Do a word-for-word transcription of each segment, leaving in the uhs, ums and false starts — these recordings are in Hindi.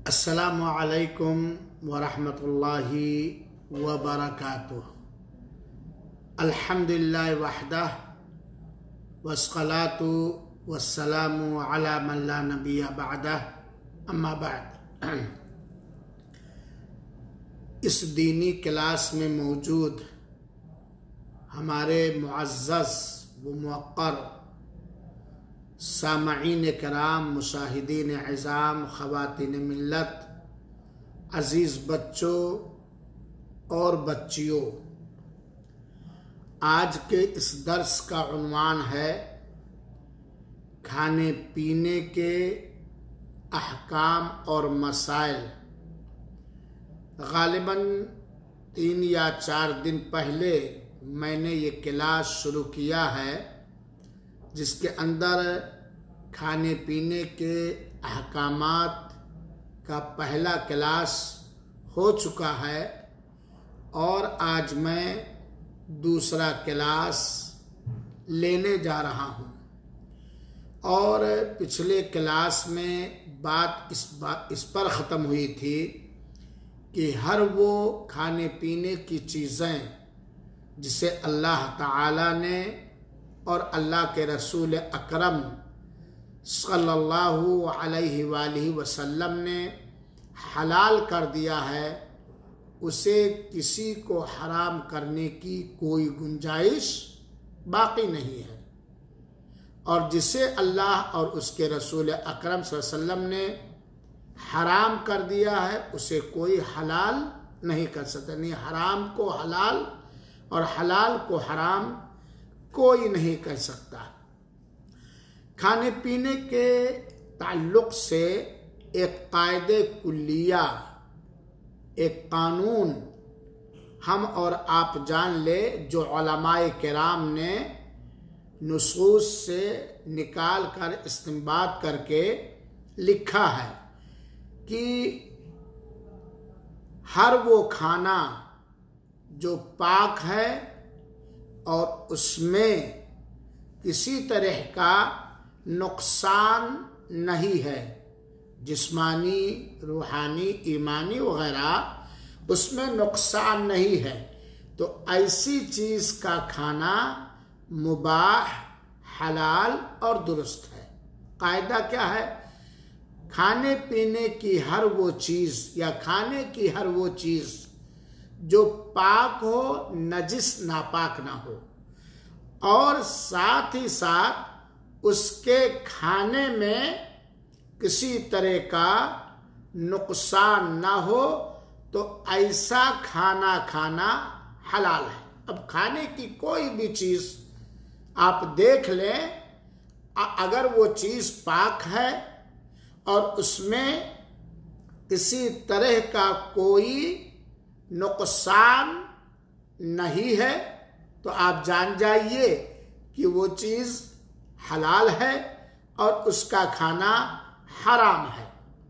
अस्सलामु अलैकुम वरहमतुल्लाहि वबरकातुह। अल्हम्दुलिल्लाह वहदह वस्सलातु वस्सलामु अला मन ला नबिय्य बअदह, अम्मा बाद। इस दीनी क्लास में मौजूद हमारे मुअज़्ज़ज़ व मुवक्कर सामईन कराम, मुशाहिदीन इज़ाम, ख़वातीन मिल्लत, अज़ीज़ बच्चों और बच्चियों, आज के इस दर्स का उन्वान है खाने पीने के अहकाम और मसाइल। गालिबन तीन या चार दिन पहले मैंने ये क्लास शुरू किया है, जिसके अंदर खाने पीने के अहकामात का पहला क्लास हो चुका है और आज मैं दूसरा क्लास लेने जा रहा हूँ। और पिछले क्लास में बात इस बात इस पर ख़त्म हुई थी कि हर वो खाने पीने की चीज़ें जिसे अल्लाह ताला ने और अल्लाह के रसूल अकरम सल्लल्लाहु अलैहि वालिहि वसल्लम ने हलाल कर दिया है, उसे किसी को हराम करने की कोई गुंजाइश बाकी नहीं है। और जिसे अल्लाह और उसके रसूल अकरम सल्लल्लाहु अलैहि वसल्लम ने हराम कर दिया है, उसे कोई हलाल नहीं कर सकता। नहीं, हराम को हलाल और हलाल को हराम कोई नहीं कर सकता। खाने पीने के ताल्लुक से एक कायदे कुल्लिया, एक कानून हम और आप जान ले, जो उलमाए किराम ने नुसूस से निकाल कर इस्तिंबात करके लिखा है कि हर वो खाना जो पाक है और उसमें किसी तरह का नुकसान नहीं है, जिस्मानी, रूहानी, ईमानी वगैरह उसमें नुकसान नहीं है, तो ऐसी चीज़ का खाना मुबाह, हलाल और दुरुस्त है। कायदा क्या है? खाने पीने की हर वो चीज़ या खाने की हर वो चीज़ जो पाक हो, नजिस नापाक ना हो, और साथ ही साथ उसके खाने में किसी तरह का नुकसान ना हो, तो ऐसा खाना खाना हलाल है। अब खाने की कोई भी चीज़ आप देख लें, अगर वो चीज़ पाक है और उसमें किसी तरह का कोई नुकसान नहीं है, तो आप जान जाइए कि वो चीज़ हलाल है और उसका खाना हराम है।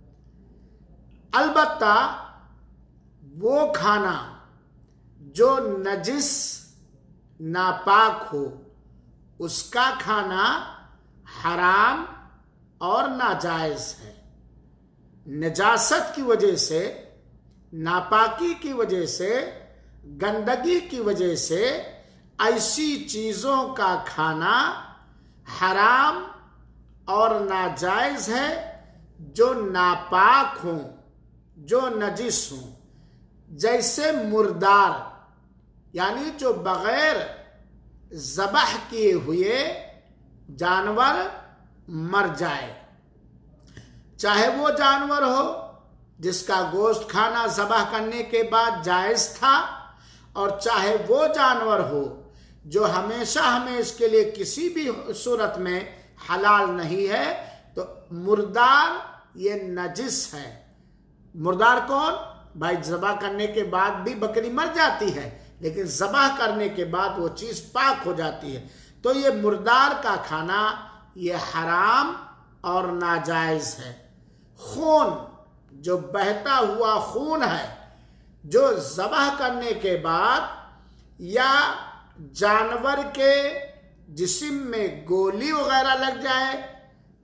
अलबत्ता वो खाना जो नजिस नापाक हो, उसका खाना हराम और नाजायज़ है। नजासत की वजह से, नापाकी की वजह से, गंदगी की वजह से ऐसी चीज़ों का खाना हराम और नाजायज़ है जो नापाक हों, जो नजिस हों। जैसे मुर्दार, यानी जो बग़ैर ज़बह किए हुए जानवर मर जाए, चाहे वो जानवर हो जिसका गोश्त खाना ज़बह करने के बाद जायज़ था, और चाहे वो जानवर हो जो हमेशा हमें इसके लिए किसी भी सूरत में हलाल नहीं है, तो मुर्दार ये नजिस है। मुर्दार कौन? भाई, ज़बह करने के बाद भी बकरी मर जाती है, लेकिन ज़बह करने के बाद वो चीज़ पाक हो जाती है, तो ये मुर्दार का खाना ये हराम और नाजायज़ है। खून, जो बहता हुआ खून है, जो ज़बह करने के बाद या जानवर के जिस्म में गोली वगैरह लग जाए,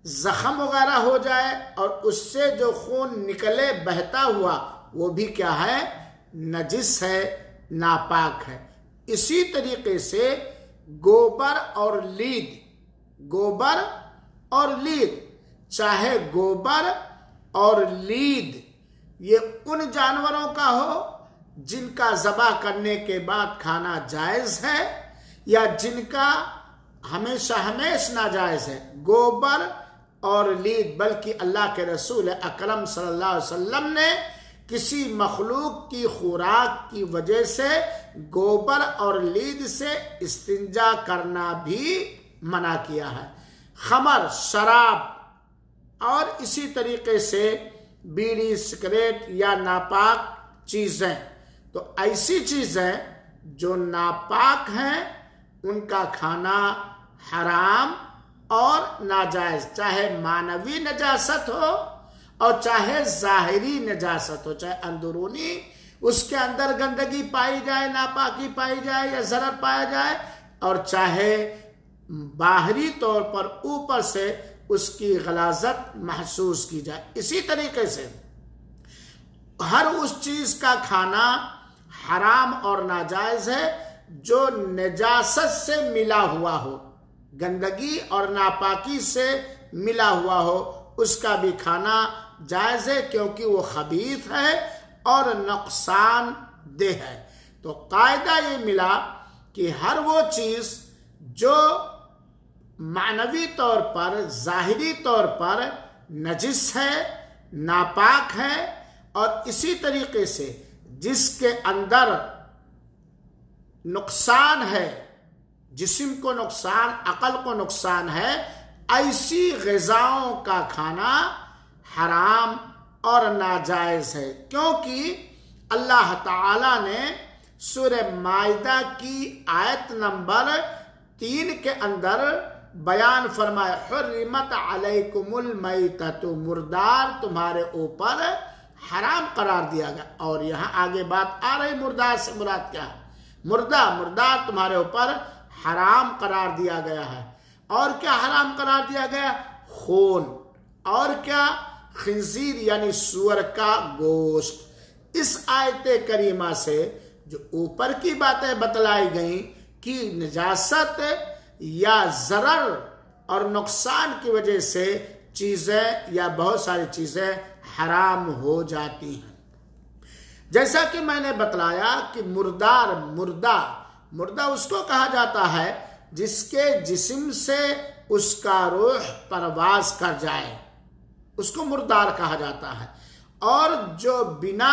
जख्म वगैरह हो जाए और उससे जो खून निकले बहता हुआ, वो भी क्या है? नजिस है, नापाक है। इसी तरीके से गोबर और लीद, गोबर और लीद, चाहे गोबर और लीद ये उन जानवरों का हो जिनका ज़बह करने के बाद खाना जायज़ है या जिनका हमेशा हमेश नाजायज़ है। गोबर और लीद, बल्कि अल्लाह के रसूल अकरम सल्लल्लाहु अलैहि वसल्लम ने किसी मखलूक की खुराक की वजह से गोबर और लीद से इस्तिंजा करना भी मना किया है। खमर, शराब और इसी तरीके से बीड़ी, सिगरेट या नापाक चीज़ें, तो ऐसी चीज़ें जो नापाक हैं उनका खाना हराम और नाजायज़, चाहे मानवी नजासत हो और चाहे ज़ाहिरी नजासत हो, चाहे अंदरूनी उसके अंदर गंदगी पाई जाए, नापाकी पाई जाए या ज़रर पाया जाए, और चाहे बाहरी तौर पर ऊपर से उसकी गलाजत महसूस की जाए। इसी तरीके से हर उस चीज़ का खाना हराम और नाजायज़ है जो नजासत से मिला हुआ हो, गंदगी और नापाकी से मिला हुआ हो, उसका भी खाना जायज़ है, क्योंकि वो खबीथ है और नुकसान देह है। तो कायदा ये मिला कि हर वो चीज़ जो मानवी तौर पर, ज़ाहिरी तौर पर नजिस है, नापाक है, और इसी तरीके से जिसके अंदर नुकसान है, जिस्म को नुकसान, अकल को नुकसान है, ऐसी ग़िज़ाओं का खाना हराम और नाजायज़ है। क्योंकि अल्लाह ताला ने सूरह माइदा की आयत नंबर तीन के अंदर बयान फरमाया, हुर्रिमत अलैकुमुल मैततु, मुर्दार तुम्हारे ऊपर हराम करार दिया गया। और यहाँ आगे बात आ रही मुर्दार से मुराद क्या है? मुर्दा, मुर्दार तुम्हारे ऊपर हराम करार दिया गया है। और क्या हराम करार दिया गया? खून, और क्या? खिंजीर यानी सुअर का गोश्त। इस आयत करीमा से जो ऊपर की बातें बतलाई गई कि निजासत या ज़रर और नुकसान की वजह से चीज़ें या बहुत सारी चीज़ें हराम हो जाती हैं। जैसा कि मैंने बतलाया कि मुर्दार, मुर्दा, मुर्दा उसको कहा जाता है जिसके जिस्म से उसका रूह परवाज कर जाए, उसको मुर्दार कहा जाता है। और जो बिना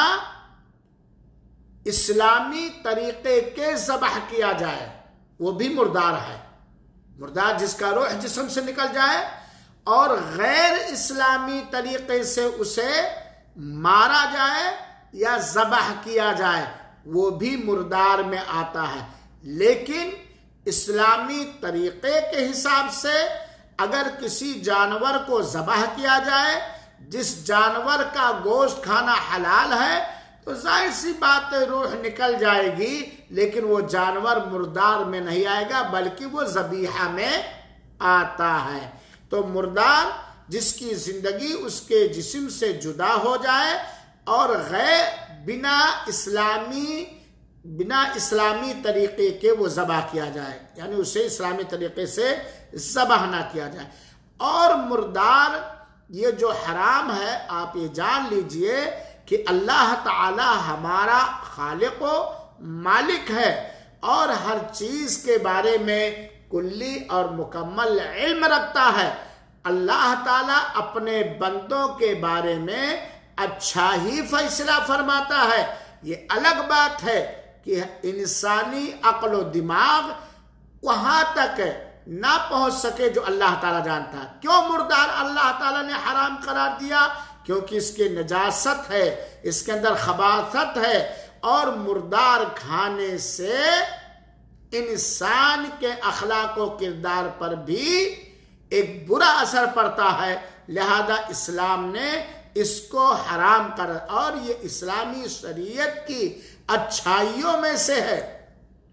इस्लामी तरीके के ज़बह किया जाए वो भी मुर्दार है। मुर्दार जिसका रूह जिस्म से निकल जाए और गैर इस्लामी तरीके से उसे मारा जाए या ज़बह किया जाए, वो भी मुर्दार में आता है। लेकिन इस्लामी तरीके के हिसाब से अगर किसी जानवर को ज़बह किया जाए, जिस जानवर का गोश्त खाना हलाल है, तो जाहिर सी बात है रूह निकल जाएगी, लेकिन वो जानवर मुर्दार में नहीं आएगा, बल्कि वो ज़बीहा में आता है। तो मुर्दार जिसकी जिंदगी उसके जिस्म से जुदा हो जाए और गैर बिना इस्लामी बिना इस्लामी तरीके के वो ज़बह किया जाए, यानी उसे इस्लामी तरीके से ज़बह ना किया जाए। और मुर्दार ये जो हराम है, आप ये जान लीजिए कि अल्लाह ताला हमारा खालिक व मालिक है और हर चीज़ के बारे में कुल्ली और मुकम्मल इल्म रखता है। अल्लाह ताला अपने बंदों के बारे में अच्छा ही फैसला फरमाता है। ये अलग बात है कि इंसानी अक्ल व दिमाग वहां तक ना पहुंच सके जो अल्लाह ताला जानता है। क्यों मुर्दार अल्लाह ताला ने हराम करार दिया? क्योंकि इसके नजासत है, इसके अंदर खबासत है, और मुर्दार खाने से इंसान के अखलाक व किरदार पर भी एक बुरा असर पड़ता है। लिहाजा इस्लाम ने इसको हराम कर, और ये इस्लामी शरीयत की अच्छाइयों में से है।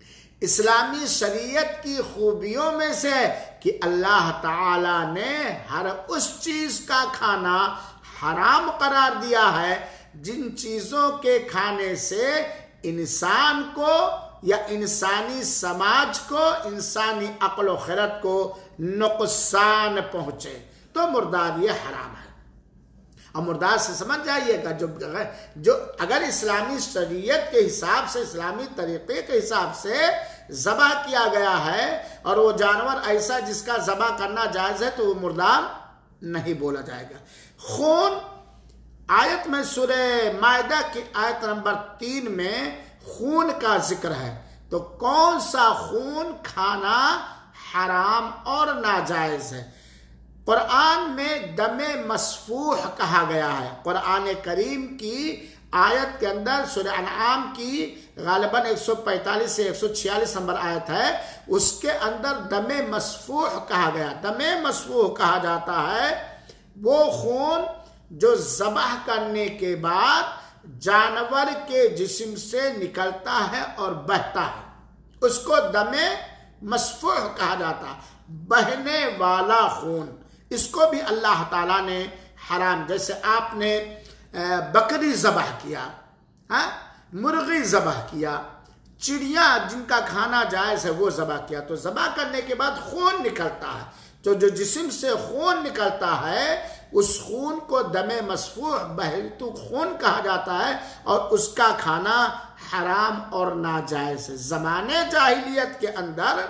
इस्लामी शरीयत की खूबियों में से कि अल्लाह ताला ने हर उस चीज का खाना हराम करार दिया है जिन चीजों के खाने से इंसान को या इंसानी समाज को, इंसानी अक्ल व खिरत को नुकसान पहुंचे, तो मुर्दार ये हराम है। और मुर्दार से समझ जाइएगा, जो जो अगर इस्लामी शरीयत के हिसाब से, इस्लामी तरीके के हिसाब से ज़बह किया गया है और वो जानवर ऐसा जिसका ज़बह करना जायज़ है, तो वो मुर्दार नहीं बोला जाएगा। खून, आयत में सूरह मायदा की आयत नंबर तीन में खून का जिक्र है, तो कौन सा खून खाना हराम और नाजायज है? कुरान में दमे मसफूह कहा गया है। कुरान करीम की आयत के अंदर सूरह अनआम की गालिबन एक सौ पैंतालीस से एक सौ छियालीस नंबर आयत है, उसके अंदर दमे मसफूह कहा गया। दमे मसफूह कहा जाता है वो खून जो ज़बह करने के बाद जानवर के जिस्म से निकलता है और बहता है, उसको दमे मसफूह कहा जाता है, बहने वाला खून। इसको भी अल्लाह ताला ने हराम, जैसे आपने बकरी ज़बह किया, हाँ, मुर्गी ज़बह किया, चिड़िया जिनका खाना जायज़ है वो ज़बह किया, तो ज़बह करने के बाद खून निकलता है, तो जो जिस्म से खून निकलता है उस खून को दमे मसफूह, बहतू खून कहा जाता है और उसका खाना हराम और नाजायज़ है। ज़माने जाहिलियत के अंदर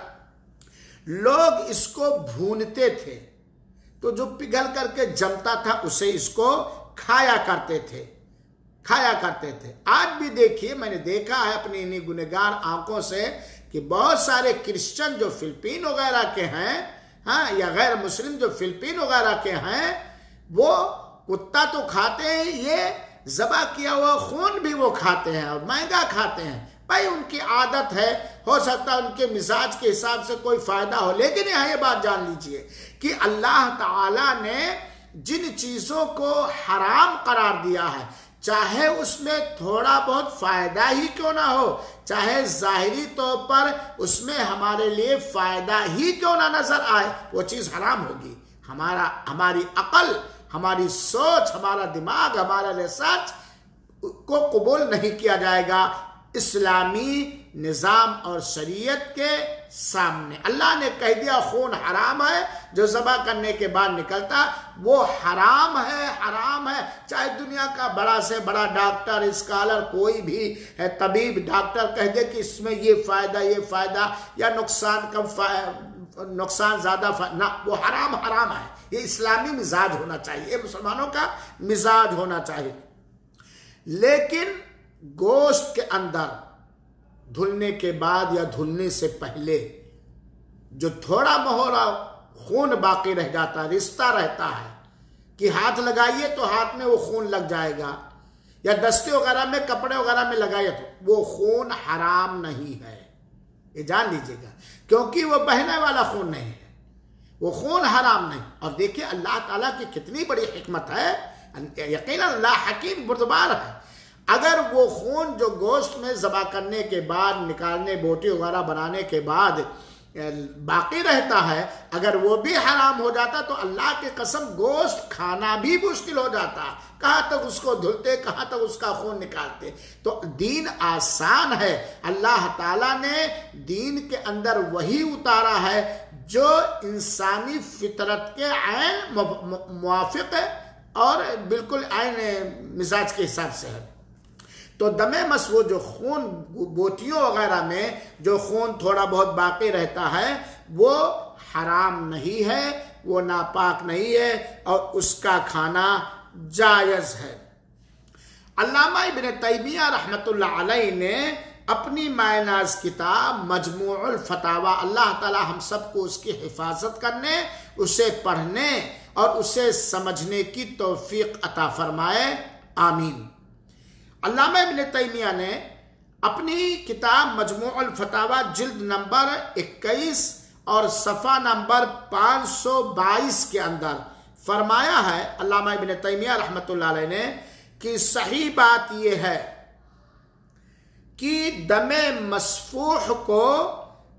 लोग इसको भूनते थे, तो जो पिघल करके जमता था उसे इसको खाया करते थे, खाया करते थे। आज भी देखिए, मैंने देखा है अपनी इन्हीं गुनहगार आंखों से कि बहुत सारे क्रिश्चियन जो फिलिपीन वगैरह के हैं, हाँ, या गैर मुस्लिम जो फिलिपीन वगैरह के हैं, वो कुत्ता तो खाते हैं, ये ज़बह किया हुआ खून भी वो खाते हैं और महंगा खाते हैं। भाई उनकी आदत है, हो सकता है उनके मिजाज के हिसाब से कोई फायदा हो, लेकिन यहाँ ये बात जान लीजिए कि अल्लाह ताला ने जिन चीजों को हराम करार दिया है, चाहे उसमें थोड़ा बहुत फायदा ही क्यों ना हो, चाहे जाहिरी तौर पर उसमें हमारे लिए फायदा ही क्यों ना नजर आए, वो चीज हराम होगी। हमारा हमारी अकल, हमारी सोच, हमारा दिमाग, हमारा रिसर्च को कबूल नहीं किया जाएगा इस्लामी निज़ाम और शरीयत के सामने। अल्लाह ने कह दिया खून हराम है, जो ज़बह करने के बाद निकलता वो हराम है, हराम है। चाहे दुनिया का बड़ा से बड़ा डॉक्टर, स्कॉलर, कोई भी है, तबीब, डॉक्टर कह दे कि इसमें ये फायदा, ये फायदा, या नुकसान कम, नुकसान ज्यादा ना, वो हराम हराम है। ये इस्लामी मिजाज होना चाहिए, ये मुसलमानों का मिजाज होना चाहिए। लेकिन गोश्त के अंदर धुलने के बाद या धुलने से पहले जो थोड़ा मोहरा खून बाकी रह जाता, रिश्ता रहता है कि हाथ लगाइए तो हाथ में वो खून लग जाएगा, या दस्ते वगैरह में, कपड़े वगैरह में लगाइए, तो वो खून हराम नहीं है, ये जान लीजिएगा, क्योंकि वो बहने वाला खून नहीं है, वो खून हराम नहीं। और देखिए अल्लाह ताला की कितनी बड़ी हिकमत है, यकीनन अल्लाह हकीम बुर्दबार है। अगर वो खून जो गोश्त में ज़बह करने के बाद, निकालने, बोटी वगैरह बनाने के बाद बाकी रहता है, अगर वो भी हराम हो जाता तो अल्लाह की कसम गोश्त खाना भी मुश्किल हो जाता। कहाँ तक उसको धुलते, कहाँ तक उसका खून निकालते। तो दीन आसान है, अल्लाह ताला ने दीन के अंदर वही उतारा है जो इंसानी फितरत के ऐन मुवाफिक है और बिल्कुल ऐन मिजाज के हिसाब से है। तो दमे मसवू जो खून, बोटियों वगैरह में जो खून थोड़ा बहुत बाकी रहता है, वो हराम नहीं है, वो नापाक नहीं है और उसका खाना जायज़ है। अल्लामा इब्न तैमिया रहमतुल्लाह अलैह ने अपनी मायनाज किताब मजमूउल फतावा, अल्लाह ताला हम सबको उसकी हिफाजत करने, उसे पढ़ने और उसे समझने की तौफीक अता फरमाए, आमीन। अल्लामा इब्न तैमिया ने अपनी किताब मजमूउल फतावा जिल्द नंबर इक्कीस और सफ़ा नंबर पाँच सौ बाईस के अंदर फरमाया है, अल्लामा इब्न तैमिया रहमतुल्लाह अलैह ने, कि सही बात यह है कि दमे मसफूह को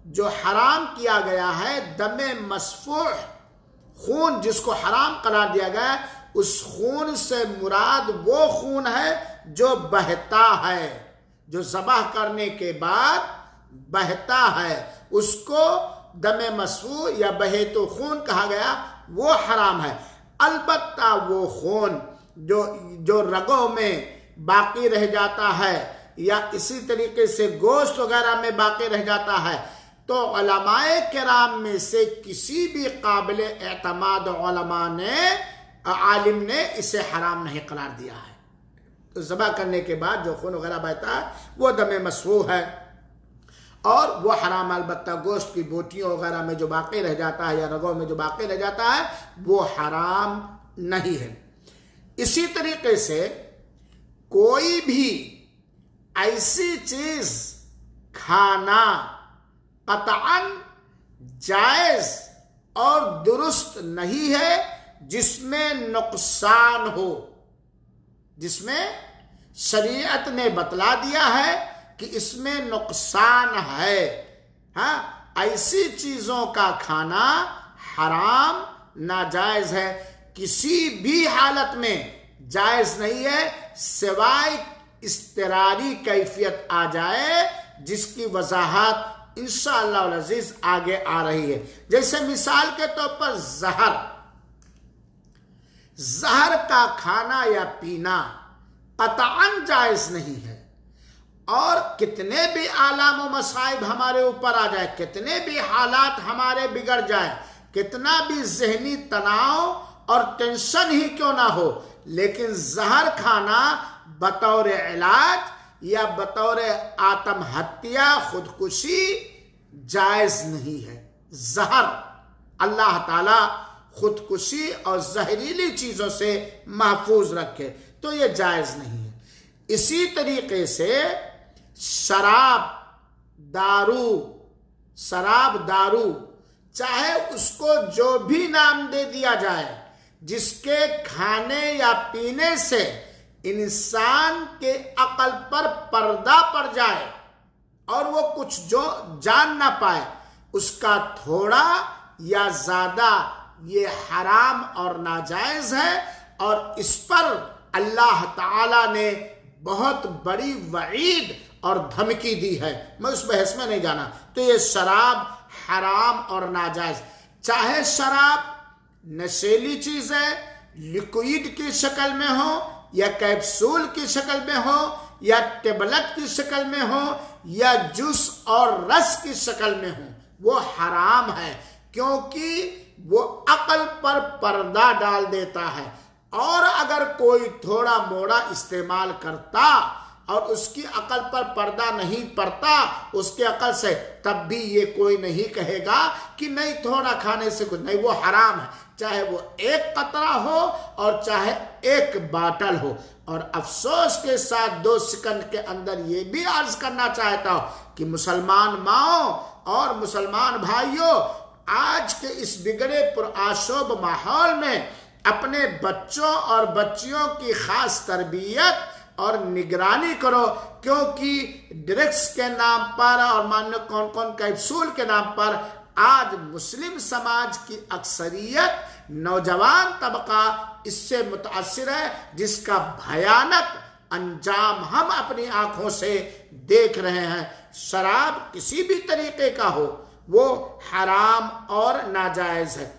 जो हराम किया गया है, दमे मसफूह, खून जिसको हराम करार दिया गया है, उस खून से मुराद वो खून है जो बहता है, जो ज़बाह करने के बाद बहता है, उसको दमे मसफूह या बहे तो खून कहा गया, वो हराम है। अलबत्ता वो खून जो जो रगों में बाकी रह जाता है या इसी तरीके से गोश्त वगैरह में बाकी रह जाता है, तो उलमाए किराम में से किसी भी काबिल एतमाद उलमा ने, आलिम ने इसे हराम नहीं करार दिया है। तो ज़बह करने के बाद जो खून वगैरह बहता है वो दमे मसफूह है और वो हराम। अलबत्ता गोश्त की बोटियों वगैरह में जो बाकी रह जाता है या रगों में जो बाकी रह जाता है वो हराम नहीं है। इसी तरीके से कोई भी ऐसी चीज खाना कतअन जायज और दुरुस्त नहीं है जिसमें नुकसान हो, जिसमें शरीयत ने बतला दिया है कि इसमें नुकसान है। हाँ, ऐसी चीजों का खाना हराम नाजायज है, किसी भी हालत में जायज नहीं है, सिवाय इस्तरारी कैफियत आ जाए जिसकी वजाहत इंशाअल्लाह अज़ीज आगे आ रही है। जैसे मिसाल के तौर पर जहर, जहर का खाना या पीना कतअन जायज नहीं है, और कितने भी आलाम व मसाइब हमारे ऊपर आ जाए, कितने भी हालात हमारे बिगड़ जाए, कितना भी जहनी तनाव और टेंशन ही क्यों ना हो, लेकिन जहर खाना बतौर इलाज या बतौर आत्महत्या खुदकुशी जायज नहीं है। जहर, अल्लाह ताला खुदकुशी और जहरीली चीजों से महफूज रखे, तो ये जायज नहीं है। इसी तरीके से शराब, दारू, शराब दारू, चाहे उसको जो भी नाम दे दिया जाए, जिसके खाने या पीने से इंसान के अकल पर पर्दा पड़ जाए और वो कुछ जो जान ना पाए, उसका थोड़ा या ज्यादा ये हराम और नाजायज है, और इस पर अल्लाह ताला ने बहुत बड़ी वईद और धमकी दी है। मैं उस बहस में नहीं जाना। तो ये शराब हराम और नाजायज, चाहे शराब नशीली चीज है, लिक्विड की शक्ल में हो या कैप्सूल की शक्ल में हो या टेबलेट की शक्ल में हो या जूस और रस की शक्ल में हो, वो हराम है, क्योंकि वो अकल पर पर्दा डाल देता है। और अगर कोई थोड़ा मोड़ा इस्तेमाल करता और उसकी अकल पर पर्दा नहीं पड़ता उसके अकल से, तब भी ये कोई नहीं कहेगा कि नहीं थोड़ा खाने से कुछ नहीं, वो हराम है, चाहे वो एक कतरा हो और चाहे एक बाटल हो। और अफसोस के साथ दो सेकंड के अंदर ये भी अर्ज करना चाहता हूं कि मुसलमान माओ और मुसलमान भाइयों, आज के इस बिगड़े पुरआशोब माहौल में अपने बच्चों और बच्चियों की खास तरबियत और निगरानी करो, क्योंकि ड्रग्स के नाम पर और मान लो कौन कौन कैप्सूल के नाम पर आज मुस्लिम समाज की अक्सरियत नौजवान तबका इससे मुतासिर है, जिसका भयानक अंजाम हम अपनी आंखों से देख रहे हैं। शराब किसी भी तरीके का हो वो हराम और नाजायज है।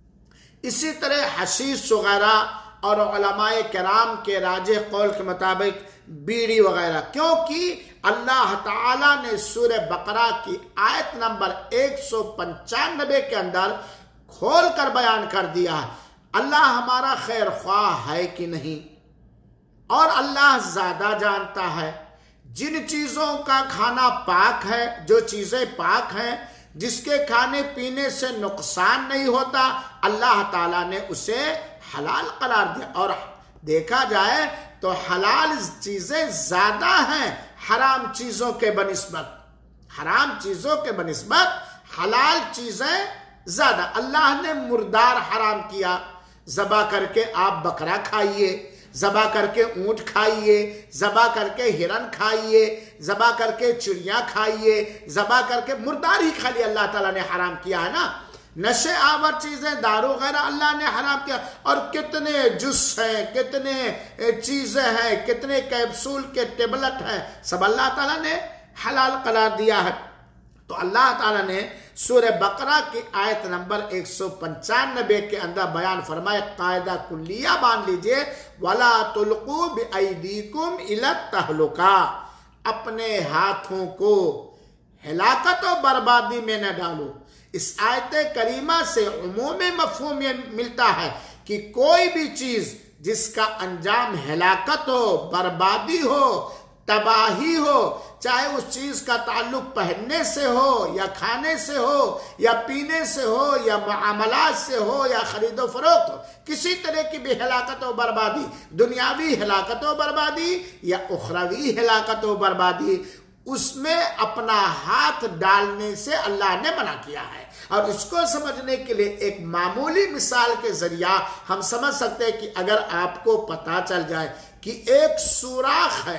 इसी तरह हशीश वगैरह और उलमाए किराम के राजे कौल के मुताबिक बीड़ी वगैरह, क्योंकि अल्लाह ताला ने सूरह बकरा की आयत नंबर एक सौ पंचानबे के अंदर खोल कर बयान कर दिया है, अल्लाह हमारा खैर ख्वाह है कि नहीं, और अल्लाह ज्यादा जानता है। जिन चीजों का खाना पाक है, जो चीजें पाक हैं, जिसके खाने पीने से नुकसान नहीं होता, अल्लाह ताला ने उसे हलाल करार दिया। और देखा जाए तो हलाल चीजें ज्यादा हैं हराम चीजों के बनिस्बत, हराम चीजों के बनिस्बत हलाल चीजें ज्यादा। अल्लाह ने मुर्दार हराम किया, ज़बा करके आप बकरा खाइए, ज़बा करके ऊंट खाइए, ज़बा करके हिरन खाइए, ज़बा करके चिड़िया खाइए, ज़बा करके मुर्दार ही खाली अल्लाह ताला ने हराम किया है ना। नशे आवर चीजें, दारू वगैरह अल्लाह ने हराम किया। और कितने जूस हैं, कितने चीजें हैं, कितने कैप्सूल के टेबलेट हैं, सब अल्लाह ताला ने हलाल करार दिया है। तो अल्लाह ताला ने सूरह बकरा की आयत नंबर एक सौ पंचानबे के अंदर बयान फरमाया, कायदा कुल्लिया बांध लीजिए, वला तुल्कू बिअयदीकुम इला तहलुका, अपने हाथों को हिलाकत और बर्बादी में न डालो। इस आयत करीमा से उमूमी मफहूम मिलता है कि कोई भी चीज जिसका अंजाम हिलाकत हो, बर्बादी हो, तबाही हो, चाहे उस चीज का ताल्लुक पहनने से हो या खाने से हो या पीने से हो या मामलात से हो या खरीदो फरोख्त हो, किसी तरह की भी हिलाकत और बर्बादी, दुनियावी हिलाकत और बर्बादी या उखरवी हिलाकत और बर्बादी, उसमें अपना हाथ डालने से अल्लाह ने मना किया है। और इसको समझने के लिए एक मामूली मिसाल के जरिया हम समझ सकते हैं कि अगर आपको पता चल जाए कि एक सुराख है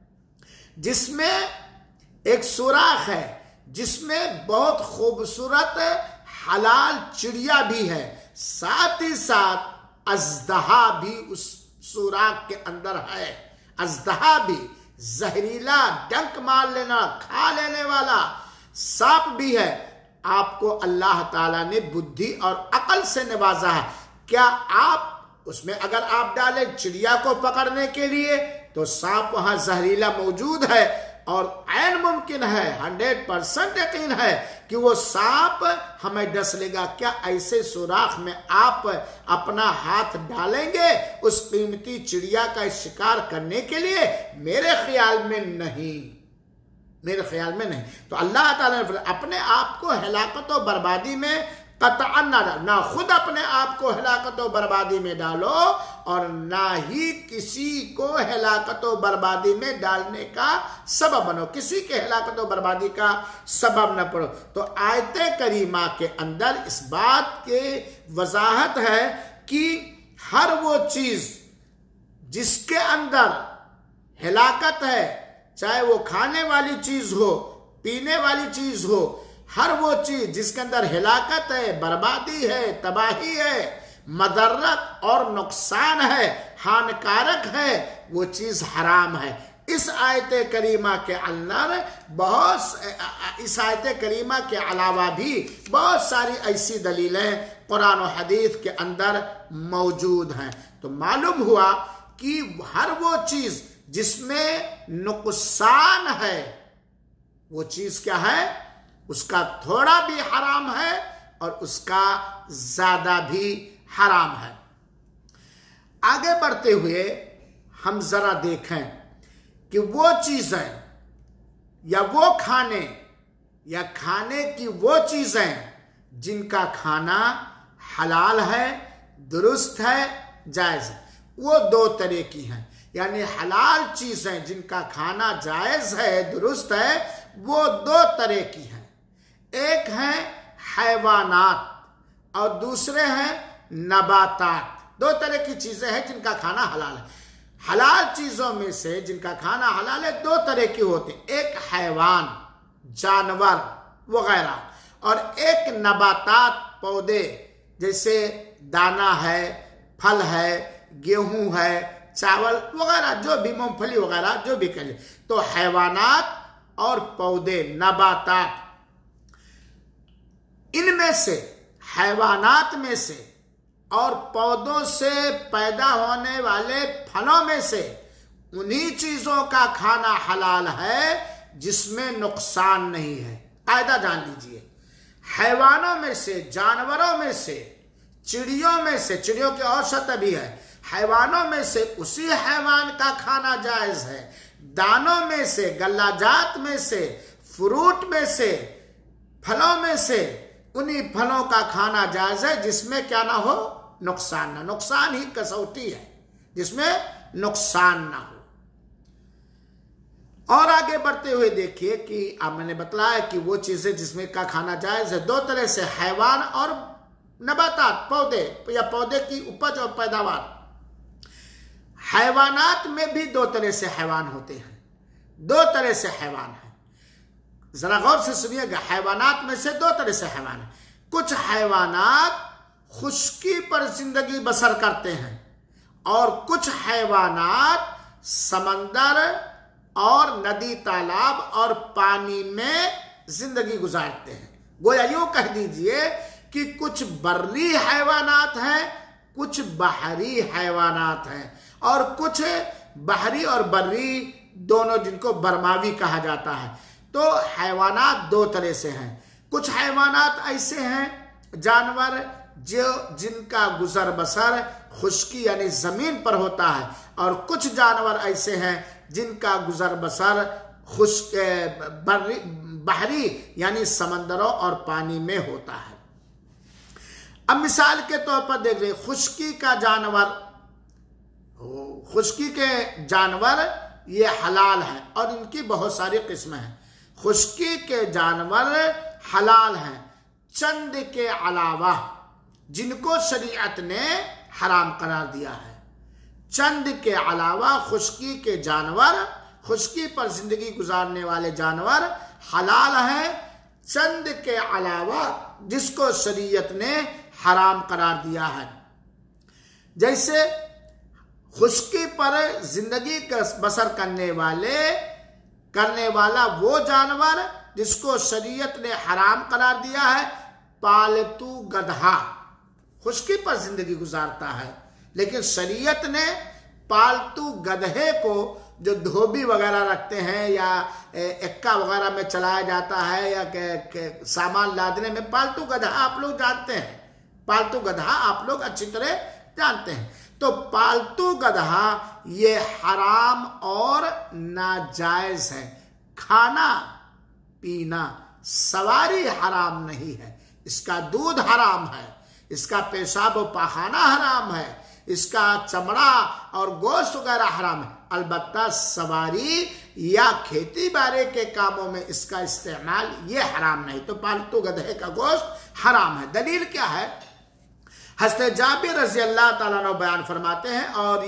जिसमें एक सुराख है जिसमें बहुत खूबसूरत हलाल चिड़िया भी है, साथ ही साथ अजदहा भी उस सुराख के अंदर है। अजदहा भी जहरीला, डंक मार लेना, खा लेने वाला सांप भी है। आपको अल्लाह ताला ने बुद्धि और अकल से नवाजा है। क्या आप उसमें अगर आप डालें चिड़िया को पकड़ने के लिए, तो सांप वहां जहरीला मौजूद है और ऐन मुमकिन है, हंड्रेड परसेंट यकीन है कि वो सांप हमें डस लेगा। क्या ऐसे सुराख में आप अपना हाथ डालेंगे उस कीमती चिड़िया का शिकार करने के लिए? मेरे ख्याल में नहीं, मेरे ख्याल में नहीं। तो अल्लाह ताला ने अपने आप को हिलाकत और बर्बादी में कतअन ना डालो, ना खुद अपने आप को हिलाकत और बर्बादी में डालो और ना ही किसी को हिलाकत और बर्बादी में डालने का सबब बनो, किसी के हिलाकत और बर्बादी का सबब न पड़ो। तो आयत करीमा के अंदर इस बात के वजाहत है कि हर वो चीज जिसके अंदर हिलाकत है, चाहे वो खाने वाली चीज हो, पीने वाली चीज हो, हर वो चीज जिसके अंदर हिलाकत है, बर्बादी है, तबाही है, मदर्रत और नुकसान है, हानिकारक है, वो चीज हराम है। इस आयत करीमा के अंदर बहुत इस आयत करीमा के अलावा भी बहुत सारी ऐसी दलीलें कुरान और हदीस के अंदर मौजूद हैं। तो मालूम हुआ कि हर वो चीज जिसमें नुकसान है, वो चीज क्या है? उसका थोड़ा भी हराम है और उसका ज्यादा भी हराम है। आगे बढ़ते हुए हम जरा देखें कि वो चीजें या वो खाने या खाने की वो चीजें जिनका खाना हलाल है, दुरुस्त है, जायज है, वो दो तरह की हैं। यानी हलाल चीजें जिनका खाना जायज है, दुरुस्त है, वो दो तरह की हैं। एक है हैवानात और दूसरे हैं नबातात। दो तरह की चीजें हैं जिनका खाना हलाल है। हलाल चीजों में से जिनका खाना हलाल है दो तरह की होते हैं, एक हैवान, जानवर वगैरह, और एक नबातात, पौधे, जैसे दाना है, फल है, गेहूं है, चावल वगैरह, जो भी मूंगफली वगैरह जो भी कहें। तो हैवानात और पौधे, नबातात, इनमें से, हैवानात में से और पौधों से पैदा होने वाले फलों में से उन्हीं चीजों का खाना हलाल है जिसमें नुकसान नहीं है। कायदा जान लीजिए, हैवानों में से, जानवरों में से, चिड़ियों में से, चिड़ियों की औसत भी है, हैवानों में से उसी हैवान का खाना जायज है, दानों में से, गल्लाजात में से, फ्रूट में से, फलों में से उन्हीं फलों का खाना जायज है जिसमें क्या ना हो? नुकसान ना। नुकसान ही कसौटी है, जिसमें नुकसान ना हो। और आगे बढ़ते हुए देखिए कि अब मैंने बताया कि वो चीजें जिसमें का खाना जायज है दो तरह से, हैवान और नबातात, पौधे या पौधे की उपज और पैदावार। हैवानात में भी दो तरह से हैवान होते हैं, दो तरह से हैवान है। जरा गौर से सुनिएगा, हैवानात में से दो तरह से हैवान है। कुछ हैवानात खुश्की पर जिंदगी बसर करते हैं और कुछ हैवानात समंदर और नदी तालाब और पानी में जिंदगी गुजारते हैं। गोया यूं कह दीजिए कि कुछ बर्री हैवानात हैं, कुछ बहरी हैवानात हैं, और कुछ बहरी और बर्री दोनों, जिनको बरमावी कहा जाता है। तो हैवानात दो तरह से हैं। कुछ हैवानात ऐसे हैं जानवर जो जिनका गुजर बसर खुश्की यानी जमीन पर होता है, और कुछ जानवर ऐसे हैं जिनका गुजर बसर खुश्क बर्री बहरी यानी समंदरों और पानी में होता है। अब मिसाल के तौर पर देख रहे, खुश्की का जानवर, खुश्की के जानवर ये हलाल है और इनकी बहुत सारी किस्में हैं। खुश्की के जानवर हलाल हैं चंद के अलावा जिनको शरीयत ने हराम करार दिया है। चंद के अलावा खुश्की के जानवर, खुश्की पर जिंदगी गुजारने वाले जानवर हलाल हैं चंद के अलावा जिसको शरीयत ने हराम करार दिया है। जैसे खुश्की पर जिंदगी बसर करने वाले करने वाला वो जानवर जिसको शरीयत ने हराम करार दिया है, पालतू गधा खुश्की पर जिंदगी गुजारता है, लेकिन शरीयत ने पालतू गधे को जो धोबी वगैरह रखते हैं या एक्का वगैरह में चलाया जाता है या के, के सामान लादने में, पालतू गधा आप लोग जानते हैं, पालतू गधा आप लोग अच्छी तरह जानते हैं। तो पालतू गधा ये हराम और नाजायज है। खाना पीना, सवारी हराम नहीं है, इसका दूध हराम है, इसका पेशाब और पाखाना हराम है, इसका चमड़ा और गोश्त वगैरह हराम है। अलबत्ता सवारी या खेती बाड़ी के कामों में इसका इस्तेमाल ये हराम नहीं। तो पालतू गधे का गोश्त हराम है। दलील क्या है? हज़रत जाबिर रज़ी अल्लाह ताला अन्हु बयान फरमाते हैं, और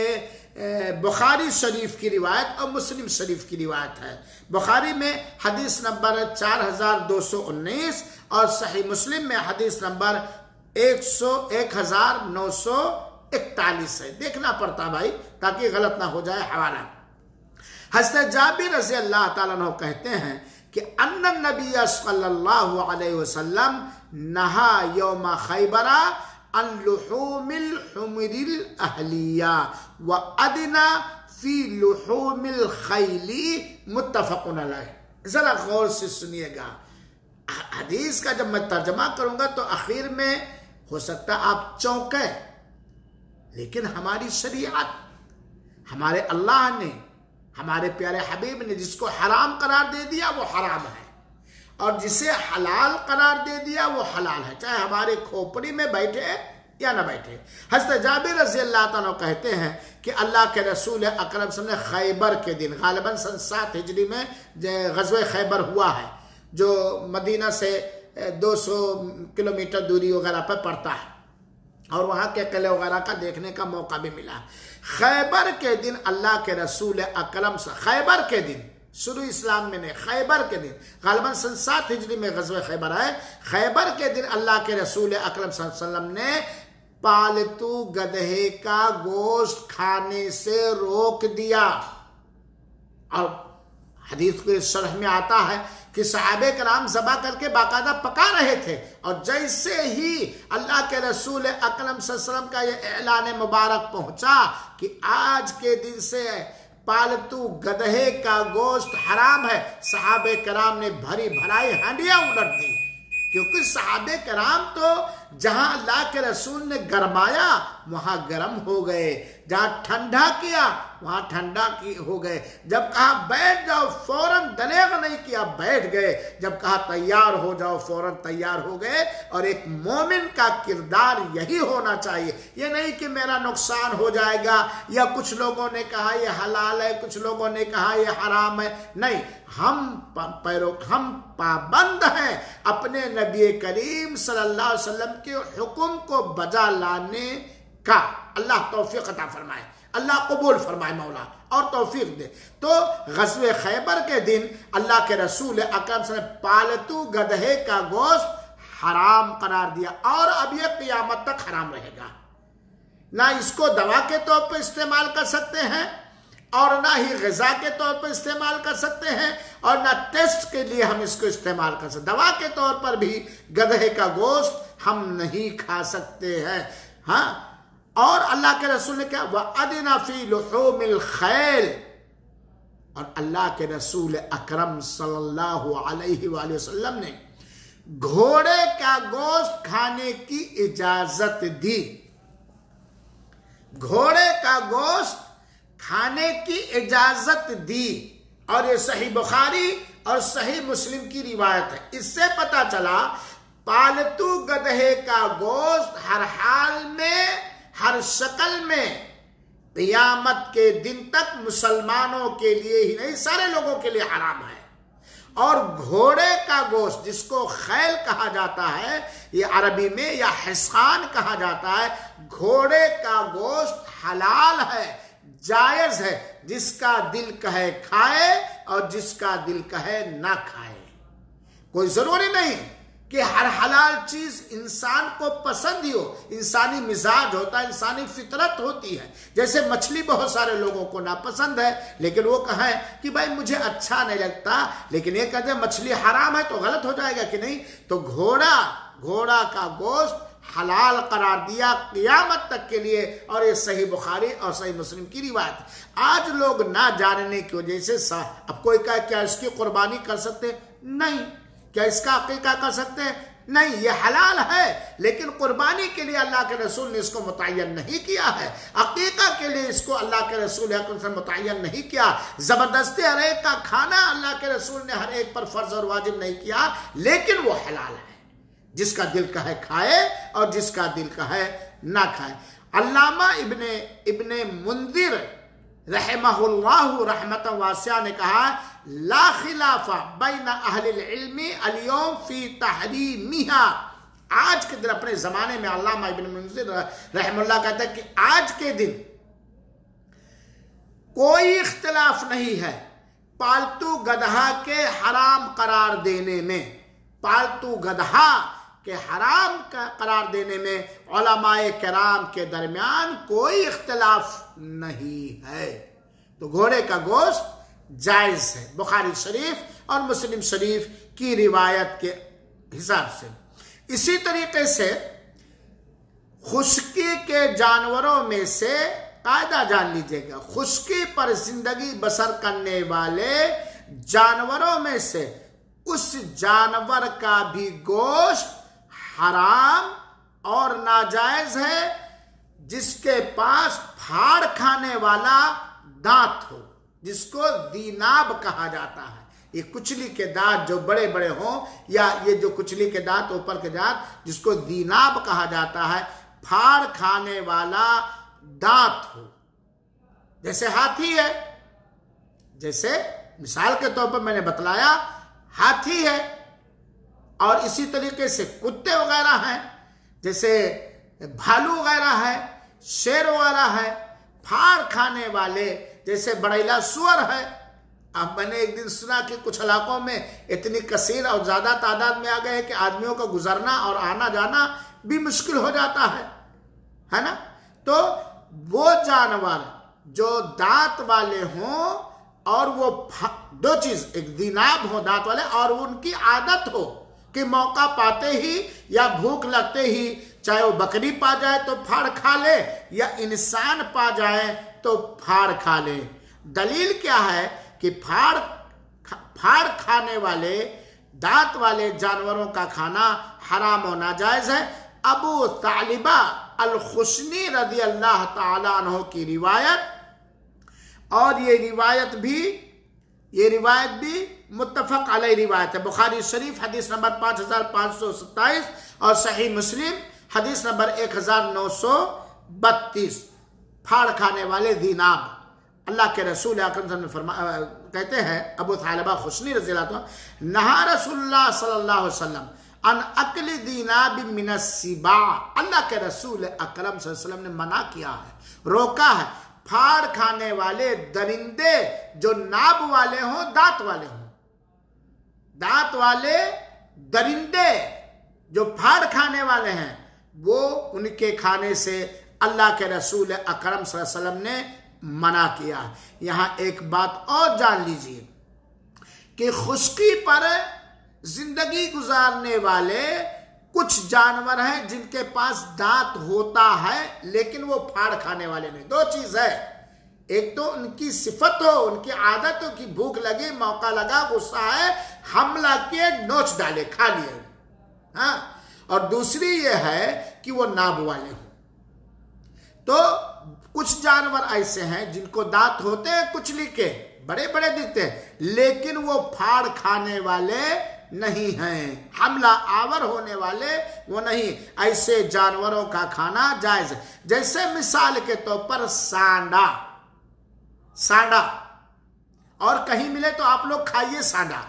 ये बुखारी शरीफ की रिवायत और मुस्लिम शरीफ की रिवायत है। बुखारी में हदीस नंबर चार हजार दो सौ उन्नीस और सही मुस्लिम में हदीस नंबर एक सौ एक हजार नौ सौ इकतालीस है। देखना पड़ता भाई ताकि गलत ना हो जाए हवाला। हज़रत जाबिर रज़ी अल्लाह ताला अन्हु कहते हैं कि अन्ना नबी सल्लल्लाहु अलैहि वसल्लम नहा यौम खैबरा अन लुहूमिल हुमरिल अहलिया व अदना फी लुहूमिल खैली मुत्तफकुन अलैह। जरा गौर से सुनिएगा, हदीस का जब मैं तर्जमा करूंगा तो आखिर में हो सकता आप चौंके, लेकिन हमारी शरीयत, हमारे अल्लाह ने, हमारे प्यारे हबीब ने जिसको हराम करार दे दिया वो हराम है, और जिसे हलाल करार दे दिया वो हलाल है, चाहे हमारे खोपड़ी में बैठे या ना बैठे। हज़रत जाबिर रज़ी अल्लाह ताला कहते हैं कि अल्लाह के रसूल अकरम सल्लल्लाहु अलैहि वसल्लम ने खैबर के दिन, गालिबन सन सात हिजरी में ग़ज़वे खैबर हुआ है, जो मदीना से दो सौ किलोमीटर दूरी वगैरह पर पड़ता है, और वहाँ के किले वगैरह का देखने का मौका भी मिला। खैबर के दिन अल्लाह के रसूल अकरम से, खैबर के दिन, शुरू इस्लाम में नहीं, खैबर के दिन, गालिबन सन सात हिजरी में ग़ज़वे खैबर है, खैबर के दिन अल्लाह के रसूल अकरम सल्लल्लाहु अलैहि वसल्लम ने पालतू गधे का गोश्त खाने से रोक दिया। और हदीस के शरह में आता है कि सहाबे कराम ज़बा करके बाकायदा पका रहे थे, और जैसे ही अल्लाह के रसूल अकरम सल्लल्लाहु अलैहि वसल्लम का ये ऐलान मुबारक पहुंचा कि आज के दिन से पालतू गधे का गोश्त हराम है, सहाबे कराम ने भरी भराई हांडियां उलट दी, क्योंकि सहाबे कराम तो जहां अल्लाह के रसूल ने गरमाया वहां गर्म हो गए, जहां ठंडा किया वहां ठंडा की हो गए, जब कहा बैठ जाओ फौरन दलेग नहीं किया, बैठ गए, जब कहा तैयार हो जाओ फौरन तैयार हो गए। और एक मोमिन का किरदार यही होना चाहिए, ये नहीं कि मेरा नुकसान हो जाएगा, या कुछ लोगों ने कहा ये हलाल है, कुछ लोगों ने कहा ये हराम है। नहीं, हम पैरो हम पाबंद हैं अपने नबी करीम सल्लल्लाहु अलैहि वसल्लम के हुक्म को बजा लाने का। अल्लाह तौफीक अता फरमाए। अल्लाह कबूल फरमाए मौला और तौफीक दे। तो ग़ज़वे खैबर के दिन अल्लाह के रसूल अकरम सल्लल्लाहु अलैहि वसल्लम ने पालतू गधे का गोश्त हराम करार दिया और अब यह क़यामत तक हराम रहेगा। ना इसको दवा के तौर पर इस्तेमाल कर सकते हैं और ना ही ग़िज़ा के तौर पर इस्तेमाल कर सकते हैं और ना टेस्ट के लिए हम इसको इस्तेमाल कर सकते। दवा के तौर पर भी गधे का गोश्त हम नहीं खा सकते हैं। हाँ, और अल्लाह के रसूल ने क्या, वह अदना फी लुहूमिल खैल, और अल्लाह के रसूल अकरम सल्लल्लाहु अलैहि वसल्लम ने घोड़े का गोश्त खाने की इजाजत दी। घोड़े का गोश्त खाने की इजाजत दी और ये सही बुखारी और सही मुस्लिम की रिवायत है। इससे पता चला पालतू गधे का गोश्त हर हाल में, हर शक्ल में क़यामत के दिन तक मुसलमानों के लिए ही नहीं सारे लोगों के लिए हराम है। और घोड़े का गोश्त जिसको खैल कहा जाता है, ये अरबी में या हिसान कहा जाता है, घोड़े का गोश्त हलाल है, जायज है। जिसका दिल कहे खाए और जिसका दिल कहे ना खाए। कोई जरूरी नहीं कि हर हलाल चीज इंसान को पसंद ही हो। इंसानी मिजाज होता है, इंसानी फितरत होती है। जैसे मछली बहुत सारे लोगों को नापसंद है, लेकिन वो कहें कि भाई मुझे अच्छा नहीं लगता, लेकिन ये कहते हैं मछली हराम है, तो गलत हो जाएगा कि नहीं। तो घोड़ा घोड़ा का गोश्त हलाल करार दिया क़यामत तक के लिए, और ये सही बुखारी और सही मुस्लिम की रिवायत है। आज लोग ना जानने की वजह से, अब कोई कहे क्या इसकी कुर्बानी कर सकते, नहीं। क्या इसका अकीका कर सकते हैं, नहीं। ये हलाल है, लेकिन कुर्बानी के लिए अल्लाह के रसूल ने इसको मुतय्यन नहीं किया है। अकीका के लिए इसको अल्लाह के रसूल ने मुतय्यन नहीं किया। जबरदस्ती हर एक का खाना अल्लाह के रसूल ने हर एक पर फर्ज और वाजिब नहीं किया, लेकिन वो हलाल है। जिसका दिल कहे खाए और जिसका दिल कहे ना खाए। अल्लामा इब्ने इब्ने मुंदिर रहमहुल्लाहु रहमतन वासिया ने कहा, ला खिलाफा बैन अहलिल इल्मी अल-यौम फी तहरीमिहा। आज के दिन, अपने जमाने में अल्लामा इब्ने मुंदिर रहमहुल्लाह कहते हैं कि आज के दिन कोई इख्तिलाफ नहीं है पालतू गधा के हराम करार देने में। पालतू गधा के हराम का करार देने में उलमाए किराम के दरमियान कोई इख्तिलाफ नहीं है। तो घोड़े का गोश्त जायज है, बुखारी शरीफ और मुस्लिम शरीफ की रिवायत के हिसाब से। इसी तरीके से खुश्की के जानवरों में से कायदा जान लीजिएगा, खुश्की पर जिंदगी बसर करने वाले जानवरों में से उस जानवर का भी गोश्त हराम और नाजायज है जिसके पास फाड़ खाने वाला दांत हो, जिसको दीनाब कहा जाता है। ये कुचली के दांत जो बड़े बड़े हों, या ये जो कुचली के दांत ऊपर के दांत जिसको दीनाब कहा जाता है, फाड़ खाने वाला दांत हो। जैसे हाथी है, जैसे मिसाल के तौर पर मैंने बतलाया हाथी है, और इसी तरीके से कुत्ते वगैरह हैं, जैसे भालू वगैरह है, शेर वगैरह है। फाड़ खाने वाले जैसे बड़ैला सुअर है। अब मैंने एक दिन सुना कि कुछ इलाकों में इतनी कसीर और ज्यादा तादाद में आ गए हैं कि आदमियों का गुजरना और आना जाना भी मुश्किल हो जाता है, है ना। तो वो जानवर जो दांत वाले हों और वो दो चीज, एक दीनाब हो दांत वाले, और उनकी आदत हो कि मौका पाते ही या भूख लगते ही, चाहे वो बकरी पा जाए तो फाड़ खा ले या इंसान पा जाए तो फाड़ खा ले। दलील क्या है कि फाड़ फाड़ खाने वाले दांत वाले जानवरों का खाना हराम और नाजायज है। अबू तालिबा अल-खुशनी रज़ी अल्लाह ताला अन्हु की रिवायत, और ये रिवायत भी ये रिवायत भी मुत्तफक अलैह रिवायत है। बुखारी शरीफ हदीस नंबर पाँच हजार पाँच सौ सत्ताईस और सही मुस्लिम हदीस नंबर एक हजार नौ सौ बत्तीस। फाड़ खाने वाले दीनाब, अल्लाह के रसूल अकरम फरमा कहते हैं, अबू तालिबा खुशनी रज़ी अल्लाह ताला, नहा रसूलुल्लाह सल्लल्लाहु अलैहि वसल्लम अन अकल दीनाब मिनस सिबा। अल्लाह के रसूल अकरम सल्लल्लाहु अलैहि वसल्लम ने मना किया है, रोका है फाड़ खाने वाले दरिंदे जो नाब वाले हों, दांत वाले हों, दांत वाले दरिंदे जो फाड़ खाने वाले हैं, वो उनके खाने से अल्लाह के रसूल अकरम सल्लल्लाहु अलैहि वसल्लम ने मना किया। यहां एक बात और जान लीजिए कि खुश्की पर जिंदगी गुजारने वाले कुछ जानवर हैं जिनके पास दांत होता है लेकिन वो फाड़ खाने वाले नहीं। दो चीज है, एक तो उनकी सिफत हो, उनकी आदत हो कि भूख लगी, मौका लगा, गुस्सा है, हमला किए, नोच डाले, खा लिए, हाँ। और दूसरी ये है कि वो नाभ वाले हो। तो कुछ जानवर ऐसे हैं जिनको दांत होते हैं कुचली के, बड़े बड़े दिखते हैं, लेकिन वो फाड़ खाने वाले नहीं हैं, हमला आवर होने वाले वो नहीं। ऐसे जानवरों का खाना जायज है। जैसे मिसाल के तौर पर सांडा, सांडा, और कहीं मिले तो आप लोग खाइए सांडा।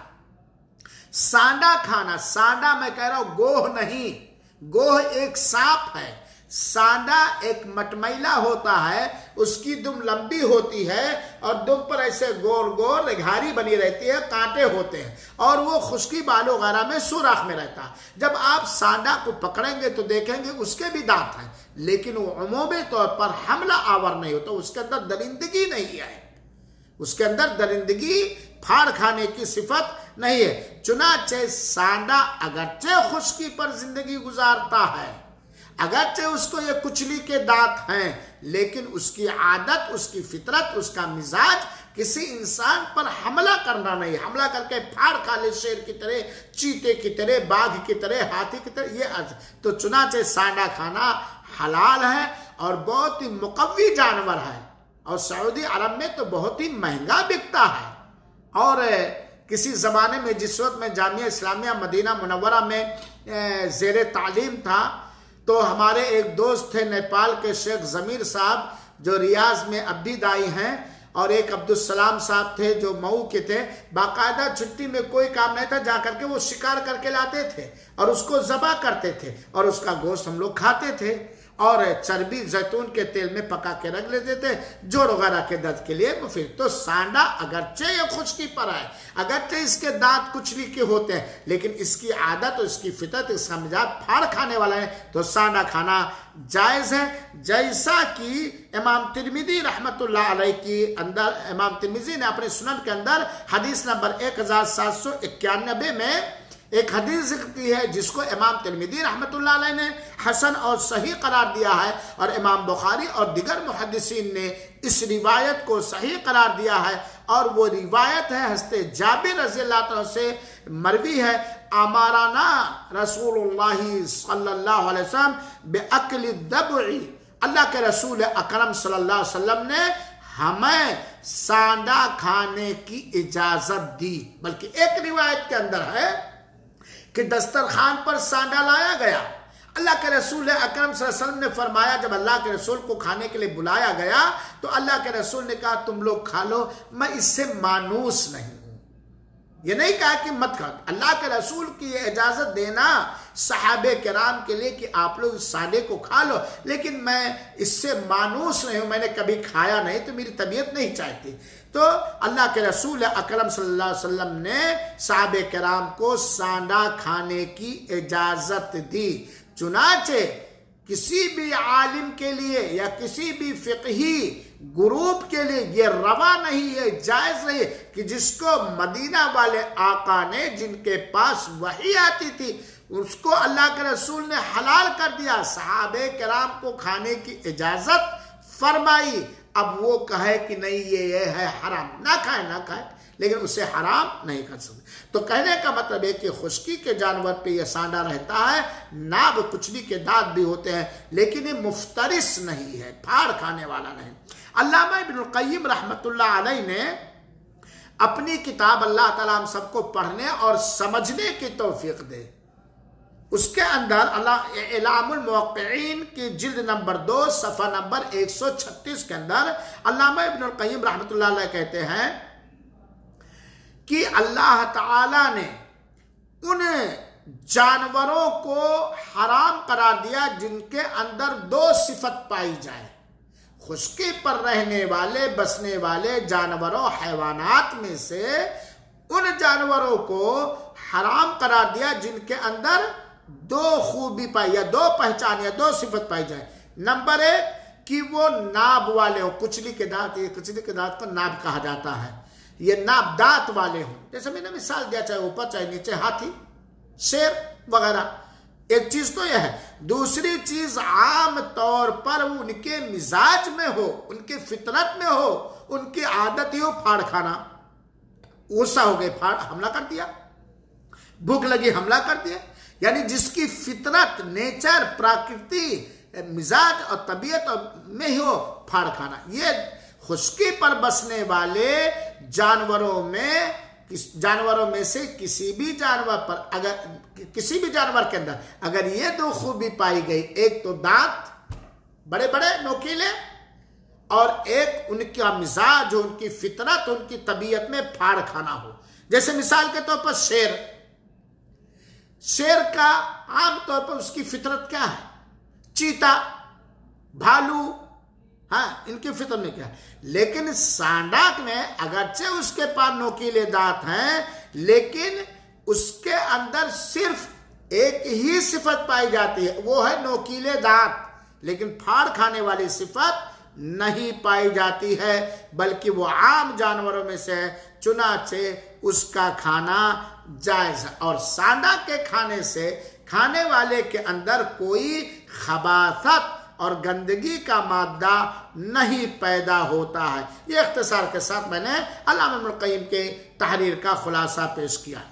सांडा खाना, सांडा मैं कह रहा हूं गोह नहीं, गोह एक सांप है, सांडा एक मटमैला होता है, उसकी दुम लंबी होती है और दुम पर ऐसे गोल गोल रिघारी बनी रहती है, कांटे होते हैं और वो खुश्की बालों वगैरह में सुराख में रहता है। जब आप सांडा को पकड़ेंगे तो देखेंगे उसके भी दांत हैं, लेकिन वो अमूमी तौर पर हमला आवर नहीं होता, उसके अंदर दरिंदगी नहीं है, उसके अंदर दरिंदगी फाड़ खाने की सिफत नहीं है। चुनाचे सांडा अगरचे खुश्की पर जिंदगी गुजारता है, अगरचे उसको ये कुचली के दांत हैं, लेकिन उसकी आदत, उसकी फितरत, उसका मिजाज किसी इंसान पर हमला करना नहीं, हमला करके फाड़ खा ले शेर की तरह, चीते की तरह, बाघ की तरह, हाथी की तरह, ये तो चुनाचे सांडा खाना हलाल है और बहुत ही मुकव्वी जानवर है और सऊदी अरब में तो बहुत ही महंगा बिकता है। और किसी जमाने में जिस वक्त मैं जामिया इस्लामिया मदीना मुनव्वरा में जेर तालीम था तो हमारे एक दोस्त थे नेपाल के शेख जमीर साहब जो रियाज में अब भी दाई हैं, और एक अब्दुल सलाम साहब थे जो मऊ के थे। बाकायदा छुट्टी में कोई काम नहीं था, जा करके वो शिकार करके लाते थे और उसको ज़बा करते थे और उसका गोश्त हम लोग खाते थे और चर्बी जैतून के तेल में पका के रख लेते थे जोड़ वगैरह के दर्द के लिए। फिर तो सांडा अगरचे ये खुश्की पर है, अगरचे इसके दांत कुचली के होते हैं, लेकिन इसकी आदत और इसकी फितरत, इसका मिजाज फाड़ खाने वाला है, तो सांडा खाना जायज है। जैसा कि इमाम तिरमिजी रहमतुल्लाह अलैह की अंदर, इमाम तिरमिजी ने अपने सुनन के अंदर हदीस नंबर एक हजार सात सौ इक्यानबे में एक हदीस जिक्र की है जिसको इमाम तिरमिजी रहमतुल्लाह अलैह ने हसन और सही करार दिया है और इमाम बुखारी और दिगर मुहद्दिसीन ने इस रिवायत को सही करार दिया है। और वो रिवायत है हज़रत जाबिर रज़ियल्लाहु अन्हु से मरवी है, अमाराना रसूलुल्लाह सल्लल्लाहु अलैहि वसल्लम बिअक्ल दबई, अल्लाह के रसूल अकरम सल्लल्लाहु अलैहि वसल्लम ने हमें सांडा खाने की इजाजत दी। बल्कि एक रिवायत के अंदर है कि दस्तरखान पर सांडा लाया गया, अल्लाह के रसूल अकरम सल्लल्लाहु अलैहि वसल्लम ने फरमाया, जब अल्लाह के रसूल को खाने के लिए बुलाया गया तो अल्लाह के रसूल ने कहा तुम लोग खा लो, मैं इससे मानूस नहीं हूं। ये नहीं कहा कि मत खाओ, अल्लाह के रसूल की ये इजाजत देना सहाबे किराम के लिए कि आप लोग इस सांडे को खा लो, लेकिन मैं इससे मानूस नहीं हूं, मैंने कभी खाया नहीं, तो मेरी तबीयत नहीं चाहती। तो अल्लाह के रसूल अकरम सल्लल्लाहु अलैहि वसल्लम ने सहाबे किराम को सांडा खाने की इजाजत दी। चुनाचे किसी भी आलिम के लिए या किसी भी फिqही ग्रुप के लिए ये रवा नहीं है, जायज नहीं है कि जिसको मदीना वाले आका ने, जिनके पास वही आती थी, उसको अल्लाह के रसूल ने हलाल कर दिया, सहाबे किराम को खाने की इजाजत फरमाई, अब वो कहे कि नहीं ये ये है हराम, ना खाए ना खाए, लेकिन उसे हराम नहीं कर सकते। तो कहने का मतलब है कि खुश्की के जानवर पे ये सांडा रहता है, नाब कुचली के दांत भी होते हैं, लेकिन ये मुफ्तरिस नहीं है, फाड़ खाने वाला नहीं। अल्लामा इब्नुल क़य्यिम रहमतुल्लाह अलैह ने अपनी किताब, अल्लाह ताला हम सबको पढ़ने और समझने की तौफीक दे, उसके अंदर अल्लाह इलामुल मुवक्किईन की जिल्द नंबर दो सफ़ा नंबर एक सौ छत्तीस के अंदर अल्लामा इब्नुल क़य्यिम रहमतुल्लाह अलैह कहते हैं कि अल्लाह ताला ने उन जानवरों को हराम करार दिया जिनके अंदर दो सिफत पाई जाए। खुश्की पर रहने वाले बसने वाले जानवरों हैवानात में से उन जानवरों को हराम करार दिया जिनके अंदर दो खूबी पाई या दो पहचान या दो सिफत पाई जाए। नंबर एक कि वो नाब वाले हो, कुचली के दांत, ये कुचली के दांत को नाब कहा जाता है, ये नाब दांत वाले हो। जैसे मैंने मिसाल दिया, चाहे ऊपर चाहे नीचे, हाथी, शेर वगैरह। एक चीज तो यह है। दूसरी चीज आम तौर पर उनके मिजाज में हो, उनके फितरत में हो, उनकी आदत ही हो फाड़ खाना। गुस्सा हो गए, फाड़ हमला कर दिया, भूख लगी हमला कर दिया। यानी जिसकी फितरत, नेचर, प्रकृति, मिजाज और तबीयत में ही हो फाड़ खाना। ये खुश्की पर बसने वाले जानवरों में जानवरों में से किसी भी जानवर पर अगर किसी भी जानवर के अंदर अगर ये दो खूबी पाई गई, एक तो दांत बड़े बड़े नोकीले और एक उनका मिजाज, उनकी फितरत, उनकी तबीयत में फाड़ खाना हो। जैसे मिसाल के तौर पर शेर शेर का आम तौर पर उसकी फितरत क्या है? चीता, भालू, हाँ, इनकी फितर में क्या है। लेकिन सांडा में अगरचे उसके पास नोकीले दांत हैं, लेकिन उसके अंदर सिर्फ एक ही सिफत पाई जाती है, वो है नोकीले दांत, लेकिन फाड़ खाने वाली सिफत नहीं पाई जाती है, बल्कि वो आम जानवरों में से चुनाचे उसका खाना जायज है। और सांडा के खाने से खाने वाले के अंदर कोई खबासत और गंदगी का मादा नहीं पैदा होता है। ये इख्तिसार के साथ मैंने अल्लामा इब्नुल क़य्यिम के तहरीर का खुलासा पेश किया।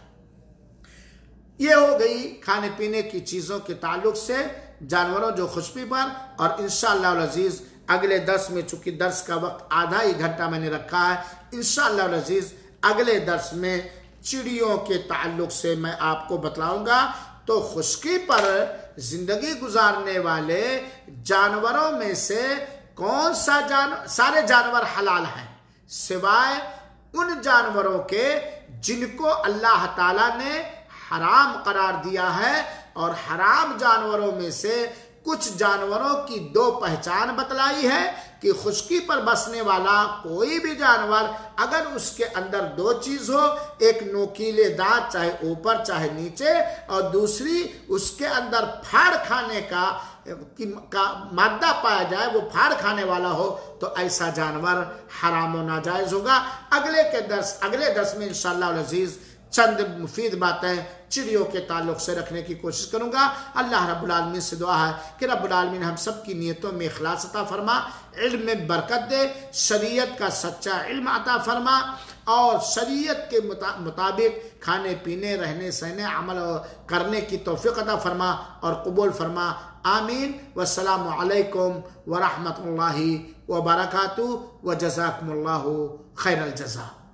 ये हो गई खाने पीने की चीज़ों के ताल्लुक से जानवरों जो खुशबू पर। और इंशाअल्लाह अज़ीज़ अगले दर्स में, चूंकि दर्स का वक्त आधा ही घंटा मैंने रखा है, इंशाअल्लाह अज़ीज़ अगले दर्स में चिड़ियों के ताल्लुक से मैं आपको बतलाऊंगा। तो खुश्की पर जिंदगी गुजारने वाले जानवरों में से कौन सा जान सारे जानवर हलाल हैं, सिवाय उन जानवरों के जिनको अल्लाह ताला ने हराम करार दिया है। और हराम जानवरों में से कुछ जानवरों की दो पहचान बतलाई है कि खुश्की पर बसने वाला कोई भी जानवर अगर उसके अंदर दो चीज हो, एक नोकीले दांत चाहे ऊपर चाहे नीचे, और दूसरी उसके अंदर फाड़ खाने का कि का मादा पाया जाए, वो फाड़ खाने वाला हो, तो ऐसा जानवर हराम व नाजायज होगा। अगले के दर्स अगले दर्स में इंशाअल्लाह अज़ीज़ चंद मुफीद बातें चिड़ियों के ताल्लुक से रखने की कोशिश करूंगा। अल्लाह रब्बुल आलमीन से दुआ है कि रब्बुल आलमीन हम सब की नियतों में इखलास अता फरमा, इल्म में बरकत दे, शरीयत का सच्चा इल्म अता फरमा और शरीयत के मुताबिक खाने पीने, रहने सहने, अमल करने की तौफीक अता फरमा और कबूल फरमा। आमीन। वस्सलामु अलैकुम व रहमतुल्लाहि व बरकातुहू व जज़ाकुमुल्लाहु खैरल जज़ा।